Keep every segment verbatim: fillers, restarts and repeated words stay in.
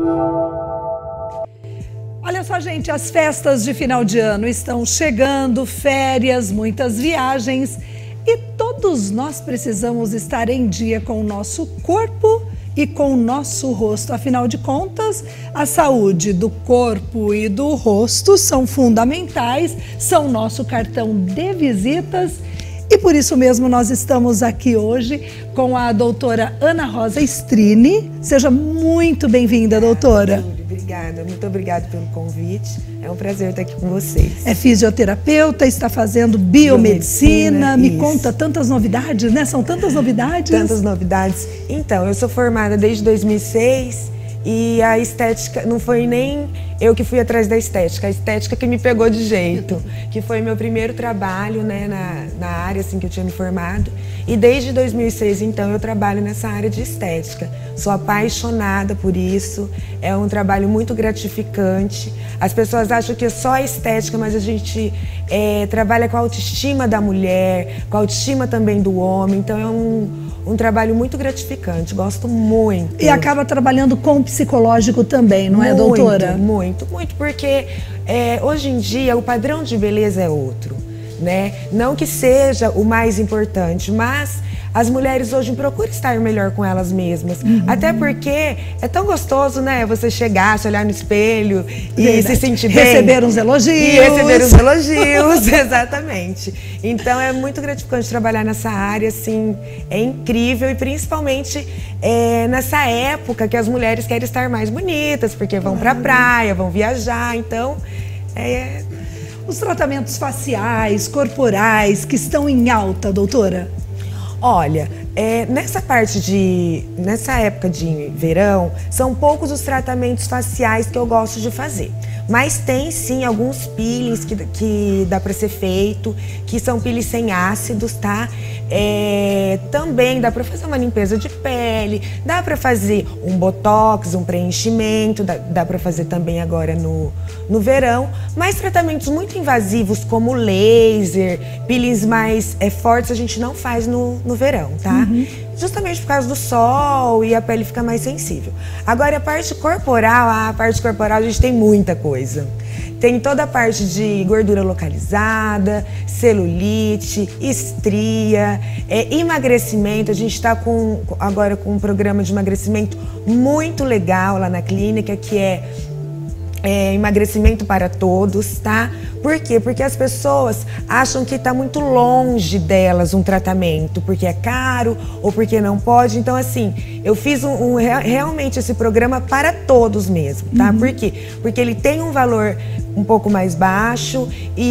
Olha só, gente, as festas de final de ano estão chegando, férias, muitas viagens e todos nós precisamos estar em dia com o nosso corpo e com o nosso rosto. Afinal de contas, a saúde do corpo e do rosto são fundamentais, são nosso cartão de visitas e por isso mesmo nós estamos aqui hoje com a doutora Ana Rosa Strini. Seja muito bem-vinda, doutora. Obrigada, muito obrigada pelo convite. É um prazer estar aqui com vocês. É fisioterapeuta, está fazendo biomedicina. biomedicina Me isso. conta tantas novidades, né? São tantas novidades. Tantas novidades. Então, eu sou formada desde dois mil e seis e a estética não foi nem eu que fui atrás da estética, a estética que me pegou de jeito, que foi meu primeiro trabalho, né, na, na área assim que eu tinha me formado. E desde dois mil e seis, então, eu trabalho nessa área de estética. Sou apaixonada por isso, é um trabalho muito gratificante. As pessoas acham que é só a estética, mas a gente é, trabalha com a autoestima da mulher, com a autoestima também do homem. Então é um, um trabalho muito gratificante, gosto muito. E acaba trabalhando com o psicológico também, não é, muito, doutora? Muito, muito, porque é, hoje em dia o padrão de beleza é outro. Né? Não que seja o mais importante, mas as mulheres hoje procuram estar melhor com elas mesmas. Uhum. Até porque é tão gostoso, né? Você chegar, se olhar no espelho e Verdade. se sentir bem. Receber uns elogios. E receber uns elogios, exatamente. Então é muito gratificante trabalhar nessa área, assim, é incrível. E principalmente é, nessa época que as mulheres querem estar mais bonitas, porque vão pra praia, vão viajar, então é... Os tratamentos faciais, corporais, que estão em alta, doutora? Olha, é, nessa parte de... Nessa época de verão, são poucos os tratamentos faciais que eu gosto de fazer. Mas tem sim alguns peelings que, que dá para ser feito, que são peelings sem ácidos, tá? É, também dá para fazer uma limpeza de pele, dá para fazer um botox, um preenchimento, dá, dá para fazer também agora no, no verão. Mas tratamentos muito invasivos como laser, peelings mais é, fortes, a gente não faz no, no verão, tá? Uhum. Justamente por causa do sol e a pele fica mais sensível. Agora, a parte corporal, a parte corporal a gente tem muita coisa. Tem toda a parte de gordura localizada, celulite, estria, é, emagrecimento. A gente está com, agora com um programa de emagrecimento muito legal lá na clínica, que é, é emagrecimento para todos, tá? Por quê? Porque as pessoas acham que está muito longe delas um tratamento, porque é caro ou porque não pode. Então, assim, eu fiz um, um, realmente esse programa para todos mesmo, tá? Uhum. Por quê? Porque ele tem um valor um pouco mais baixo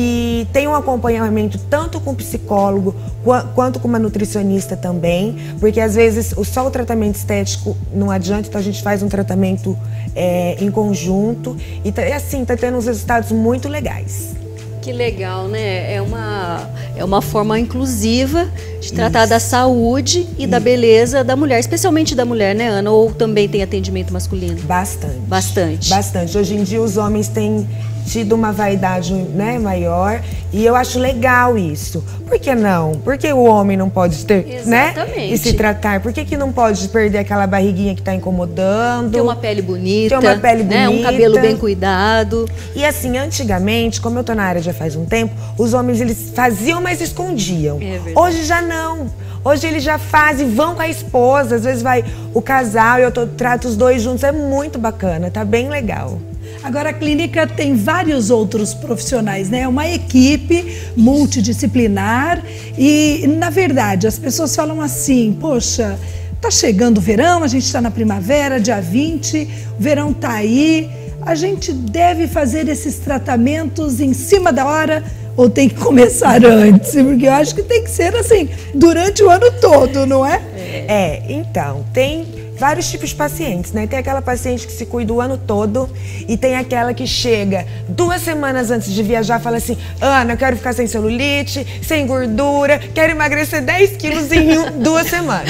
e tem um acompanhamento tanto com o psicólogo quanto com uma nutricionista também, porque às vezes só o tratamento estético não adianta, então a gente faz um tratamento é, em conjunto e tá, assim, tá tendo uns resultados muito legais. Que legal, né? É uma, é uma forma inclusiva de tratar Isso. da saúde e Isso. da beleza da mulher, especialmente da mulher, né, Ana? Ou também tem atendimento masculino? Bastante. Bastante. Bastante. Hoje em dia os homens têm tido uma vaidade, né, maior e eu acho legal isso. Por que não? Por que o homem não pode ter, Exatamente. né, e se tratar? Por que que não pode perder aquela barriguinha que está incomodando? Ter uma pele bonita, ter uma pele bonita, né, um cabelo bem cuidado. E assim, antigamente, como eu tô na área já faz um tempo, os homens eles faziam, mas escondiam. É verdade. Hoje já não. Hoje eles já fazem, vão com a esposa, às vezes vai o casal e eu tô, trato os dois juntos, é muito bacana, tá bem legal. Agora a clínica tem vários outros profissionais, né? É uma equipe multidisciplinar e, na verdade, as pessoas falam assim, poxa, tá chegando o verão, a gente está na primavera, dia vinte, o verão tá aí, a gente deve fazer esses tratamentos em cima da hora ou tem que começar antes? Porque eu acho que tem que ser assim, durante o ano todo, não é? É, então, tem vários tipos de pacientes, né? Tem aquela paciente que se cuida o ano todo e tem aquela que chega duas semanas antes de viajar e fala assim, Ana, eu quero ficar sem celulite, sem gordura, quero emagrecer dez quilos em um, duas semanas.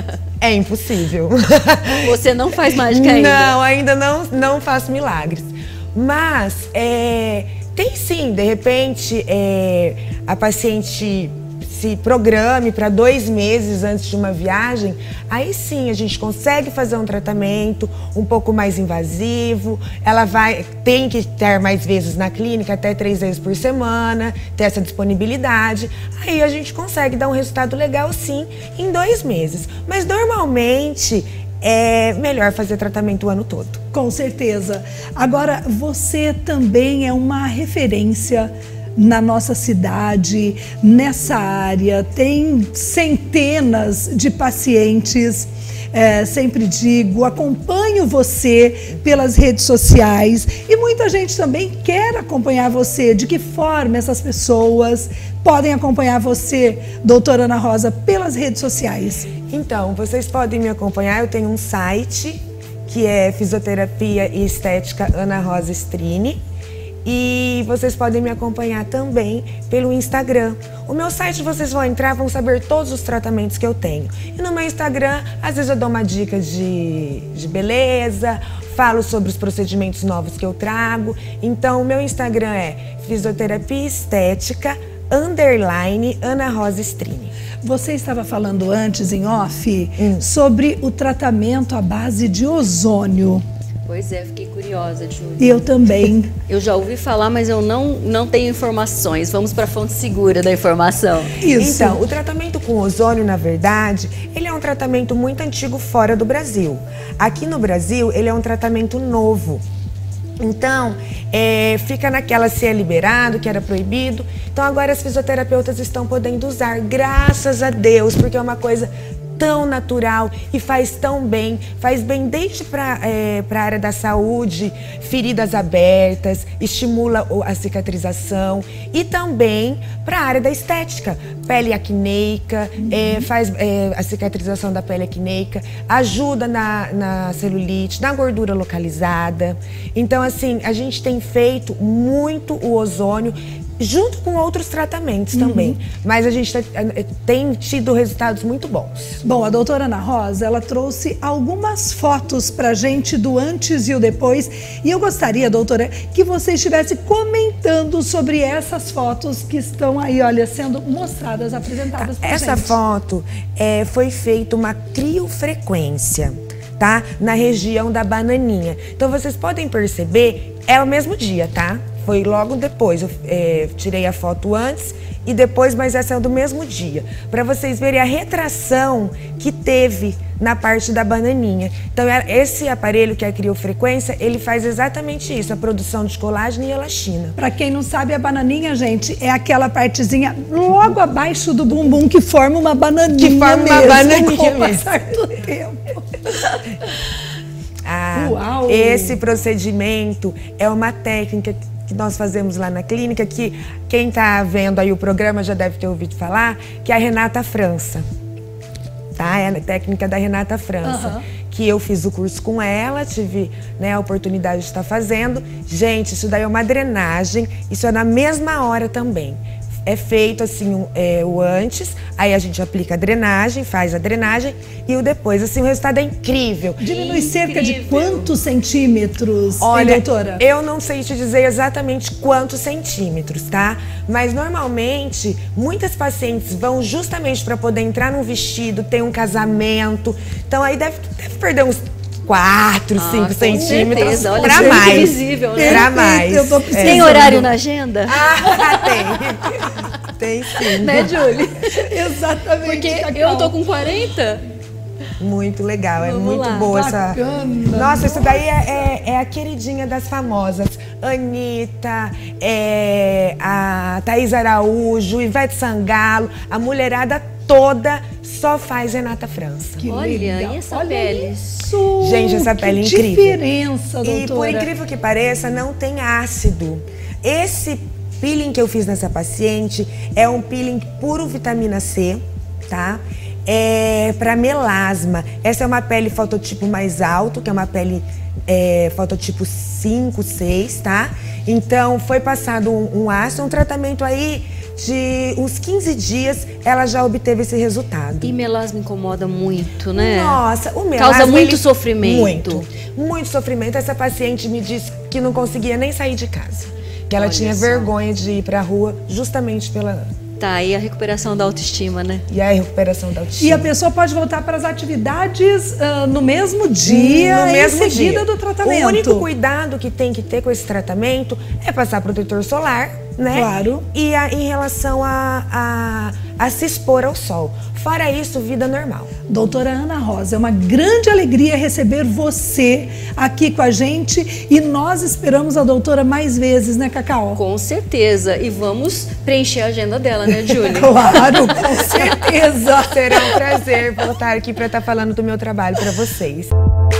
É impossível. Você não faz mágica ainda? Não, ainda não, não faço milagres. Mas, é, tem sim, de repente, é, a paciente se programe para dois meses antes de uma viagem, aí sim a gente consegue fazer um tratamento um pouco mais invasivo. Ela vai, tem que ter mais vezes na clínica, até três vezes por semana, ter essa disponibilidade. Aí a gente consegue dar um resultado legal sim em dois meses. Mas normalmente é melhor fazer tratamento o ano todo. Com certeza. Agora, você também é uma referência na nossa cidade, nessa área, tem centenas de pacientes. É, sempre digo, acompanho você pelas redes sociais e muita gente também quer acompanhar você. De que forma essas pessoas podem acompanhar você, doutora Ana Rosa, pelas redes sociais? Então, vocês podem me acompanhar, eu tenho um site que é Fisioterapia e Estética Ana Rosa Strini. E vocês podem me acompanhar também pelo Instagram. O meu site, vocês vão entrar, vão saber todos os tratamentos que eu tenho. E no meu Instagram, às vezes eu dou uma dica de, de beleza, falo sobre os procedimentos novos que eu trago. Então, o meu Instagram é Fisioterapia Estética underline Ana Rosa Strini. Você estava falando antes, em off, hum. sobre o tratamento à base de ozônio. Pois é, fiquei curiosa, Júlia. Eu também. Eu já ouvi falar, mas eu não, não tenho informações. Vamos para a fonte segura da informação. Isso. Então, o tratamento com ozônio, na verdade, ele é um tratamento muito antigo fora do Brasil. Aqui no Brasil, ele é um tratamento novo. Então, é, fica naquela se é liberado, que era proibido. Então, agora as fisioterapeutas estão podendo usar, graças a Deus, porque é uma coisa tão natural e faz tão bem, faz bem desde para é, para a área da saúde, feridas abertas, estimula a cicatrização e também para a área da estética, pele acneica, uhum. é, faz é, a cicatrização da pele acneica, ajuda na, na celulite, na gordura localizada. Então, assim, a gente tem feito muito o ozônio junto com outros tratamentos uhum. também, mas a gente tá, tem tido resultados muito bons. Bom, a doutora Ana Rosa, ela trouxe algumas fotos pra gente do antes e o depois, e eu gostaria, doutora, que você estivesse comentando sobre essas fotos que estão aí, olha, sendo mostradas, apresentadas pra Essa gente. foto é, foi feita uma criofrequência, tá? Na região da bananinha. Então vocês podem perceber, é o mesmo dia, tá? Foi logo depois, eu é, tirei a foto antes e depois, mas essa é do mesmo dia. Para vocês verem a retração que teve na parte da bananinha. Então, esse aparelho, que é a criofrequência, ele faz exatamente isso, a produção de colágeno e elastina. Para quem não sabe, a bananinha, gente, é aquela partezinha logo abaixo do bumbum que forma uma bananinha Que forma uma mesmo, bananinha com o mesmo. passar do tempo. Ah, Uau. Esse procedimento é uma técnica que nós fazemos lá na clínica, que quem está vendo aí o programa já deve ter ouvido falar, que é a Renata França. Tá? É a técnica da Renata França. Uhum. Que eu fiz o curso com ela, tive, né, a oportunidade de estar fazendo. Gente, isso daí é uma drenagem, isso é na mesma hora também. É feito assim um, é, o antes, aí a gente aplica a drenagem, faz a drenagem e o depois. Assim, o resultado é incrível. Diminui incrível. cerca de quantos centímetros, Olha, hein, doutora? Eu não sei te dizer exatamente quantos centímetros, tá? Mas normalmente, muitas pacientes vão justamente para poder entrar num vestido, ter um casamento. Então aí deve, deve perder uns quatro, cinco centímetros para mais. Visível, né? Pra mais. Eu tô precisando. Tem horário na agenda? Ah, tem. Tem sim. Né, Julie? Exatamente. Porque Cacau. eu tô com quarenta. Muito legal, é Vamos muito lá. boa Bacana. essa. Nossa, isso daí é, é, é a queridinha das famosas. Anitta, é, a Thaís Araújo, Ivete Sangalo, a mulherada toda só faz Renata França. Que Olha, legal. e essa Olha pele? Isso. Gente, essa pele é que incrível. diferença, doutora. E por incrível que pareça, não tem ácido. Esse peeling que eu fiz nessa paciente é um peeling puro vitamina C, tá? É para melasma. Essa é uma pele fototipo mais alto, que é uma pele é, fototipo cinco, seis, tá? Então, foi passado um, um ácido, um tratamento aí de uns quinze dias, ela já obteve esse resultado. E melasma incomoda muito, né? Nossa, o melasma... Causa muito ele, sofrimento. Muito, muito sofrimento. Essa paciente me disse que não conseguia nem sair de casa. Que ela Olha tinha só. vergonha de ir pra rua justamente pela, Tá, e a recuperação da autoestima, né? E a recuperação da autoestima. E a pessoa pode voltar para as atividades uh, no mesmo dia, no mesmo em seguida dia. do tratamento. O único cuidado que tem que ter com esse tratamento é passar protetor solar, né? Claro. E a, em relação a, a, a se expor ao sol. Fora isso, vida normal. Doutora Ana Rosa, é uma grande alegria receber você aqui com a gente e nós esperamos a doutora mais vezes, né, Cacau? Com certeza. E vamos preencher a agenda dela, né, Júlia? Claro, com certeza. Será um prazer voltar aqui para estar falando do meu trabalho para vocês.